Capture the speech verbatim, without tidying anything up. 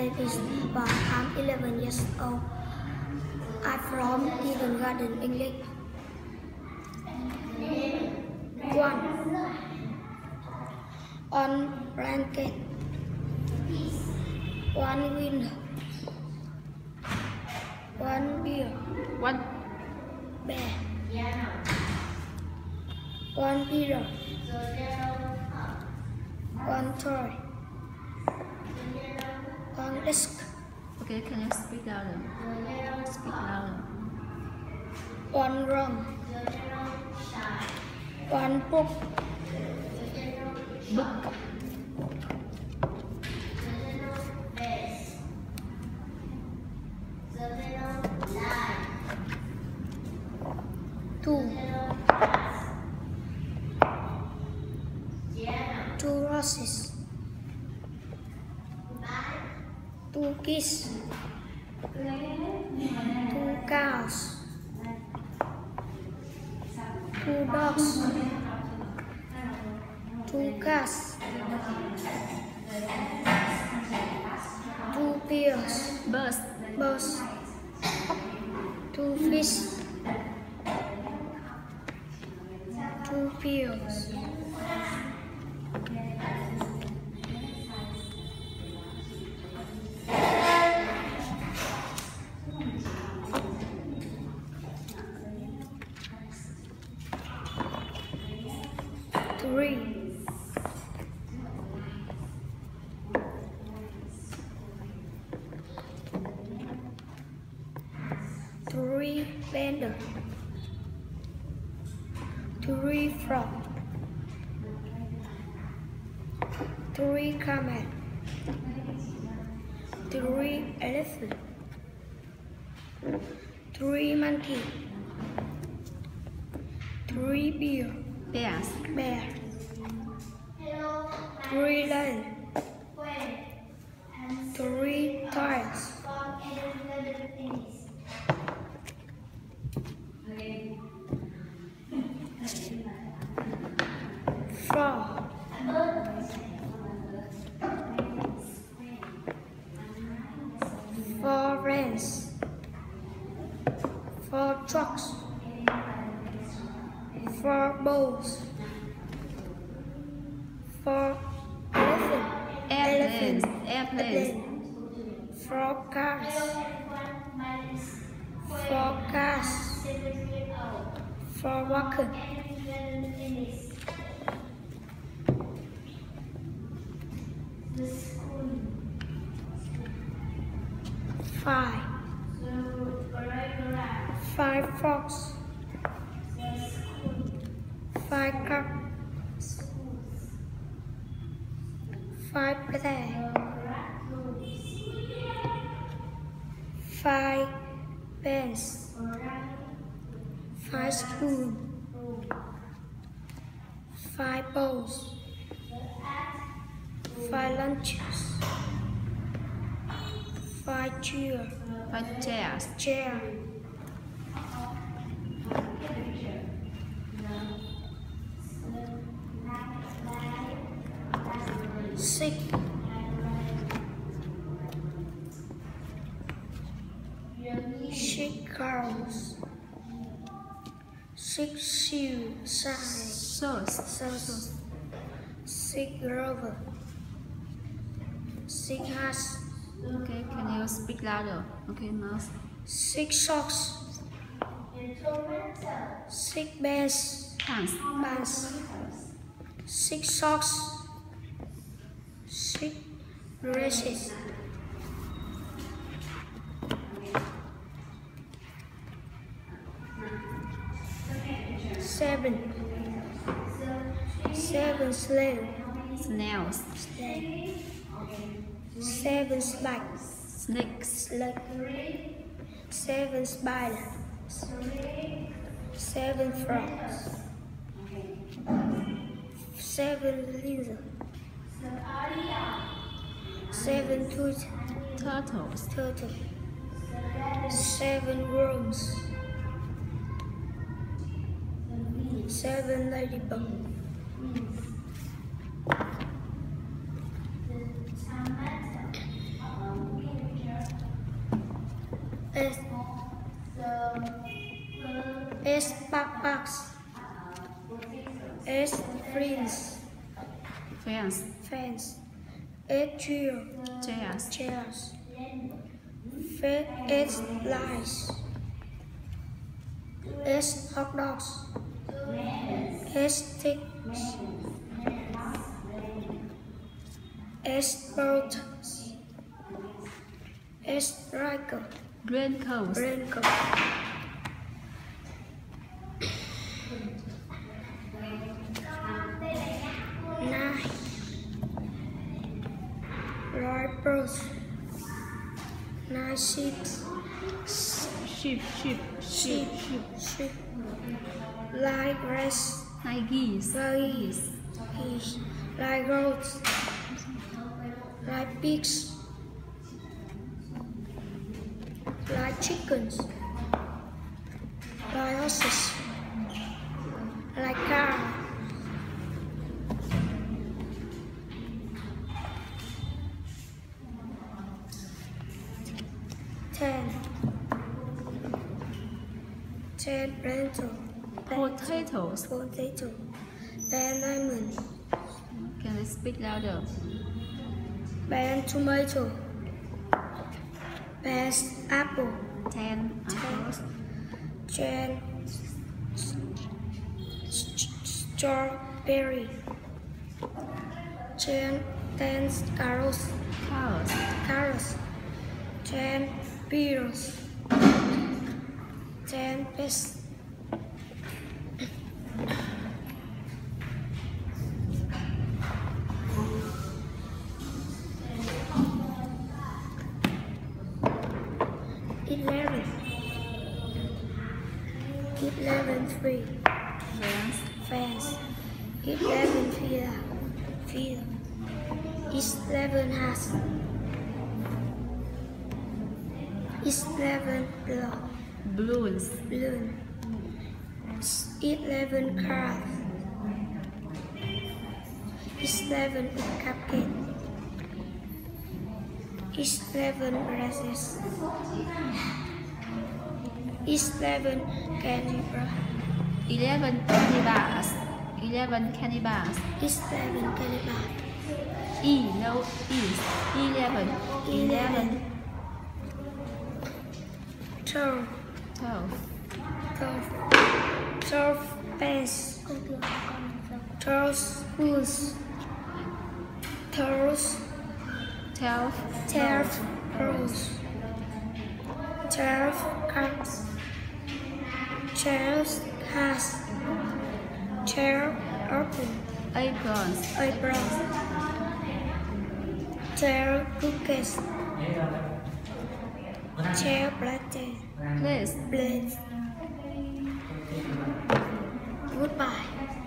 name is Bob. I'm eleven years old. I'm from Eden Garden, England. One. On blanket. One window. One beer. One Bear. One beer. One toy. One desk. Okay, can you speak louder? Speak louder. One room. One book. Book. Two. Two roses. Two kids. Two cows. Two dogs. Two cats. Two bears. Birds. Birds. Two fish. Two pills. Three. Three blender. Three frog. Three camel. Three elephant. Three monkey. Three bear. Bears. Bear. Three lion. Three toys. Four. Four friends. Four trucks. Four bowls. Four elephant. Airplanes. Elephant. Airplanes. Four cars. Four cars. Four walker. Five. Five frogs. Five cocks. Five plants. Five pens. Five spoons. Five bowls. Five lunches. Five chairs. Five chairs. Chair. Six. Six cows. Six shoes. Sauce. Sauce. Six rover. Six hats. Okay, can you speak louder? Okay, mouse. Six socks. Six bears. Pants. Pants. Six socks. Six dresses. Seven. Seven slaves. Snails. Seven spikes. Snakes. Like seven spiders. Seven frogs. Seven lizards. Seven tooth Turtles. turtle. Seven worms. Seven ladybugs. S S backpacks. S friends. Fans. Fans. S chair. Chairs. Chairs. F S lights. S hot dogs. S sticks. S birds. S striker. Raincoats. Raincoat. Nine. Rifles. Nine sheets. Sheep. Sheep. Sheep. Sheep. Sheep. Like grass. Like geese. Geese. Geese. Like goats. Like pigs. Like chickens. Like horses. Like cow. Ten. Ten potato. Potatoes. Potato. Ten lemon. Can you speak louder? Ten tomato. Ten apple. Ten apples. Ten strawberry. Ten ten carrots. Carrots. Carrots. Ten pears. Ten peas. Eleven. Eleven three. Fans. Fans. Eleven fear. Fear. Eleven has. Eleven blood. Balloons. Balloon. Eleven cars. Eleven cupcake. Eleven dresses. Eleven candy bar. Eleven candy bars. Eleven candy bars. Eleven candy bar. E no is. Eleven. Eleven. Twelve. Twelve. Twelve. Twelve pens. Twelve spoons. Twelve. Twelve. Twelve rolls. Twelve cups. Twelve hats. Twelve open. Aprons. Eyebrows. Twelve cookies. Twelve plates. Place. Blades. Goodbye.